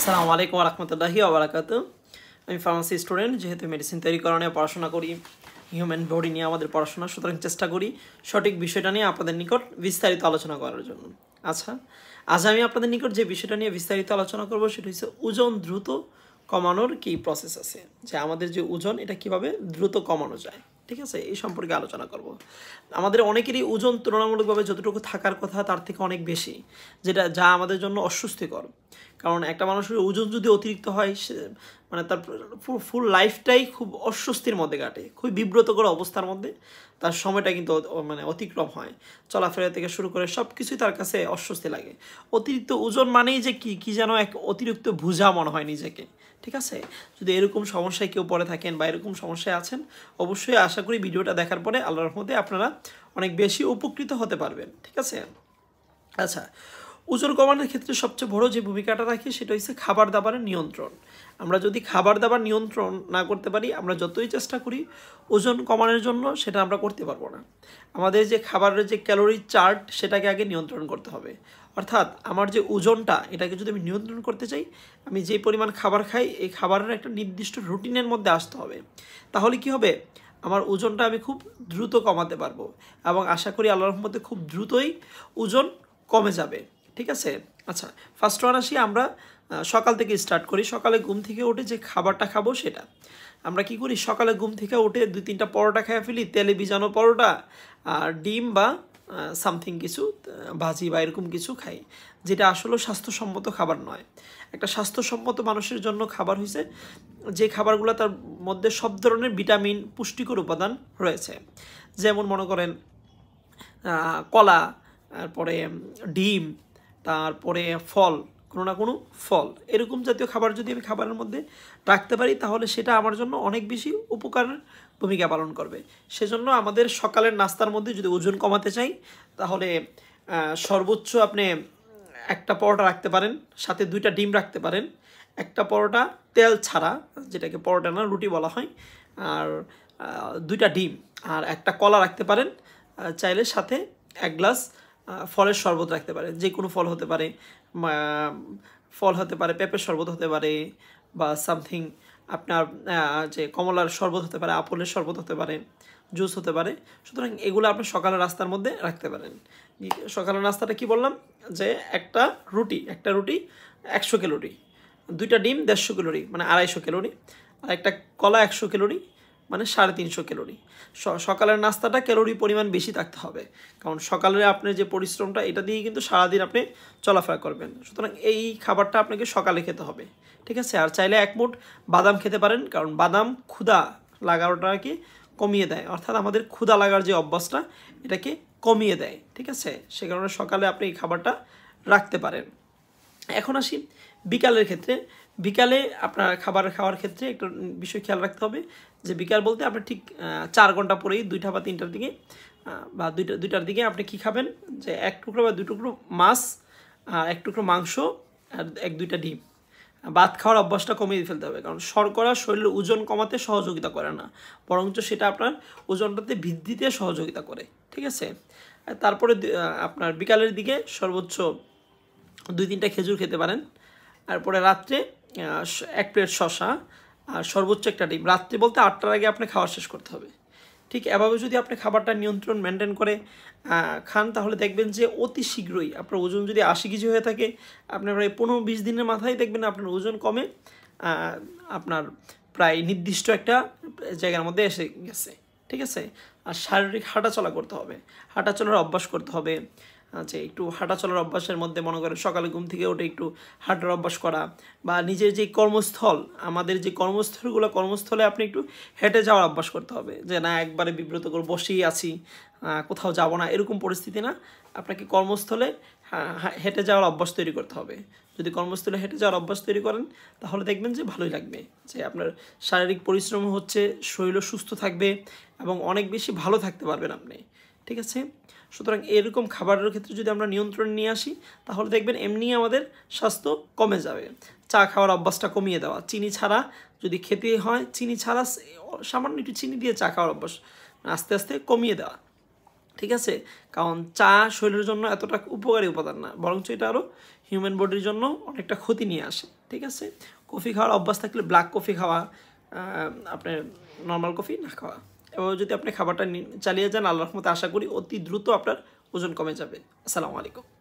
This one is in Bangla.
আসসালামু আলাইকুম রহমতুল্লাহি ওবারাকাতু। আমি ফার্মাসি স্টুডেন্ট, যেহেতু মেডিসিন তৈরি করা নিয়ে পড়াশোনা করি, হিউম্যান বডি নিয়ে আমাদের পড়াশোনা, সুতরাং চেষ্টা করি সঠিক বিষয়টা নিয়ে আপনাদের নিকট বিস্তারিত আলোচনা করার জন্য। আচ্ছা, আজ আমি আপনাদের নিকট যে বিষয়টা নিয়ে বিস্তারিত আলোচনা করব সেটা হচ্ছে ওজন দ্রুত কমানোর কি প্রসেস আছে, যে আমাদের যে ওজন এটা কিভাবে দ্রুত কমানো যায়। ঠিক আছে, এই সম্পর্কে আলোচনা করব। আমাদের অনেকেরই ওজন তুলনামূলকভাবে যতটুকু থাকার কথা তার থেকে অনেক বেশি, যা আমাদের জন্য অস্বস্তিকর। কারণ একটা মানুষের ওজন যদি অতিরিক্ত হয়, সে মানে তার ফুল লাইফটাই খুব অস্বস্তির মধ্যে কাটে, খুবই বিব্রতকর অবস্থার মধ্যে তার সময়টা কিন্তু অতিক্রম হয়। চলাফেরা থেকে শুরু করে সব কিছুই তার কাছে অস্বস্তি লাগে। অতিরিক্ত ওজন মানেই যে কি যেন এক অতিরিক্ত বোঝা মনে হয় নিজেকে। ঠিক আছে, যদি এরকম সমস্যায় কেউ পড়ে থাকেন বা এরকম সমস্যায় আছেন, অবশ্যই আশা করি ভিডিওটা দেখার পরে আল্লাহর রহমতে আপনারা অনেক বেশি উপকৃত হতে পারবেন। ঠিক আছে, আচ্ছা, ওজন কমানোর ক্ষেত্রে সবচেয়ে বড় যে ভূমিকাটা রাখে সেটা হচ্ছে খাবার দাবারের নিয়ন্ত্রণ। আমরা যদি খাবার দাবার নিয়ন্ত্রণ না করতে পারি, আমরা যতই চেষ্টা করি ওজন কমানোর জন্য, সেটা আমরা করতে পারবো না। আমাদের যে খাবারের যে ক্যালোরি চার্ট, সেটাকে আগে নিয়ন্ত্রণ করতে হবে। অর্থাৎ আমার যে ওজনটা, এটাকে যদি আমি নিয়ন্ত্রণ করতে চাই, আমি যে পরিমাণ খাবার খাই, এই খাবারের একটা নির্দিষ্ট রুটিনের মধ্যে আসতে হবে। তাহলে কি হবে, আমার ওজনটা আমি খুব দ্রুত কমাতে পারবো এবং আশা করি আল্লাহর রহমতে খুব দ্রুতই ওজন কমে যাবে। ঠিক আছে, আচ্ছা, ফার্স্ট ওয়ান আসি, আমরা সকাল থেকে স্টার্ট করি। সকালে ঘুম থেকে উঠে যে খাবারটা খাবো সেটা আমরা কি করি, সকালে ঘুম থেকে উঠে 2-3টা পরোটা খেয়ে ফেলি, তেলে ভিজানো পরোটা, আর ডিম বা সামথিং কিছু ভাজি বা এরকম কিছু খাই, যেটা আসলে স্বাস্থ্যসম্মত খাবার নয়। একটা স্বাস্থ্যসম্মত মানুষের জন্য খাবার হয়েছে যে খাবারগুলো তার মধ্যে সব ধরনের ভিটামিন, পুষ্টিকর উপাদান রয়েছে। যেমন মনে করেন কলা, তারপরে ডিম, তারপরে ফল, কোনো না কোনো ফল, এরকম জাতীয় খাবার যদি আমি খাবারের মধ্যে রাখতে পারি, তাহলে সেটা আমার জন্য অনেক বেশি উপকারের ভূমিকা পালন করবে। সেজন্য আমাদের সকালের নাস্তার মধ্যে যদি ওজন কমাতে চাই, তাহলে সর্বোচ্চ আপনি একটা পরোটা রাখতে পারেন, সাথে 2টা ডিম রাখতে পারেন, একটা পরোটা তেল ছাড়া, যেটাকে পরোটা না রুটি বলা হয়, আর 2টা ডিম আর একটা কলা রাখতে পারেন। চাইলে সাথে 1 গ্লাস ফলের শরবত রাখতে পারেন, যে কোনো ফল হতে পারে, পেঁপের শরবত হতে পারে, বা সামথিং আপনার যে কমলার শরবত হতে পারে, আপেলের শরবত হতে পারে, জুস হতে পারে। সুতরাং এগুলো আপনি সকালের নাস্তার মধ্যে রাখতে পারেন। সকালের নাস্তাটা কি বললাম, যে একটা রুটি 100 ক্যালোরি, 2টা ডিম 150 ক্যালোরি মানে 250 ক্যালোরি, আর একটা কলা 100 ক্যালোরি মানে 350 ক্যালোরি। সকালের নাস্তাটা ক্যালোরি পরিমাণ বেশি থাকতে হবে, কারণ সকালে আপনার যে পরিশ্রমটা, এটা দিয়েই কিন্তু সারাদিন আপনি চলাফেরা করবেন। সুতরাং এই খাবারটা আপনাকে সকালে খেতে হবে। ঠিক আছে, আর চাইলে 1 মুঠ বাদাম খেতে পারেন, কারণ বাদাম ক্ষুধা লাগাটাকে কমিয়ে দেয়, অর্থাৎ আমাদের ক্ষুধা লাগার যে অভ্যাসটা, এটাকে কমিয়ে দেয়। ঠিক আছে, সে কারণে সকালে আপনি এই খাবারটা রাখতে পারেন। এখন আসি বিকালের ক্ষেত্রে। বিকালে আপনার খাবার খাওয়ার ক্ষেত্রে একটা বিষয় খেয়াল রাখতে হবে, যে বিকাল বলতে আপনি ঠিক 4 ঘন্টা পরেই 2টা বা 3টার দিকে বা 2টার দিকে আপনি কি খাবেন, যে 1 টুকরো বা 2 টুকরো মাছ, আর 1 টুকরো মাংস, আর 1-2টা ডিম। ভাত খাওয়ার অভ্যাসটা কমিয়ে ফেলতে হবে, কারণ শর্করা শরীরের ওজন কমাতে সহযোগিতা করে না, বরঞ্চ সেটা আপনার ওজনটাতে বৃদ্ধিতে সহযোগিতা করে। ঠিক আছে, তারপরে আপনার বিকালের দিকে সর্বোচ্চ 2-3টা খেজুর খেতে পারেন। তারপরে রাত্রে 1 প্লেট শসা, আর সর্বোচ্চ 1টা ডিম। রাত্রে বলতে 8টার আগে আপনি খাওয়া শেষ করতে হবে। ঠিক এভাবে যদি আপনি খাবারটা নিয়ন্ত্রণ মেনটেন করে খান, তাহলে দেখবেন যে অতি শীঘ্রই আপনার ওজন যদি 80 কেজি হয়ে থাকে, আপনার প্রায় 15-20 দিনের মাথায় দেখবেন আপনার ওজন কমে আপনার প্রায় নির্দিষ্ট একটা জায়গার মধ্যে এসে গেছে। ঠিক আছে, আর শারীরিক হাঁটাচলা করতে হবে, হাঁটাচলার অভ্যাস করতে হবে। আচ্ছা, একটু হাঁটা চলার অভ্যাসের মধ্যে মনে করেন সকালে ঘুম থেকে উঠে একটু হাঁটার অভ্যাস করা, বা নিজের যে কর্মস্থল, আমাদের যে কর্মস্থলে আপনি একটু হেঁটে যাওয়ার অভ্যাস করতে হবে, যে না একবারে বিব্রত করে বসেই আছি, কোথাও যাব না, এরকম পরিস্থিতি না। আপনাকে কর্মস্থলে হেঁটে যাওয়ার অভ্যাস তৈরি করতে হবে। যদি কর্মস্থলে হেঁটে যাওয়ার অভ্যাস তৈরি করেন, তাহলে দেখবেন যে ভালোই লাগবে, যে আপনার শারীরিক পরিশ্রম হচ্ছে, শরীরও সুস্থ থাকবে এবং অনেক বেশি ভালো থাকতে পারবেন আপনি। ঠিক আছে, সুতরাং এরকম খাবারের ক্ষেত্রে যদি আমরা নিয়ন্ত্রণ নিয়ে আসি, তাহলে দেখবেন এমনি আমাদের স্বাস্থ্য কমে যাবে। চা খাওয়ার অভ্যাসটা কমিয়ে দেওয়া, চিনি ছাড়া যদি খেতে হয়, চিনি ছাড়া সামান্য একটু চিনি দিয়ে চা খাওয়ার অভ্যাস আস্তে আস্তে কমিয়ে দেওয়া। ঠিক আছে, কারণ চা শরীরের জন্য এতটা উপকারী উপাদান না, বরঞ্চ এটা আরও হিউম্যান বডির জন্য অনেকটা ক্ষতি নিয়ে আসে। ঠিক আছে, কফি খাওয়ার অভ্যাস থাকলে ব্ল্যাক কফি খাওয়া, আপনার নর্মাল কফি না খাওয়া। এবার যদি আপনি খাবারটা চালিয়ে যান, আল্লাহর রহমতে আশা করি অতি দ্রুত আপনার ওজন কমে যাবে। আসসালামু আলাইকুম।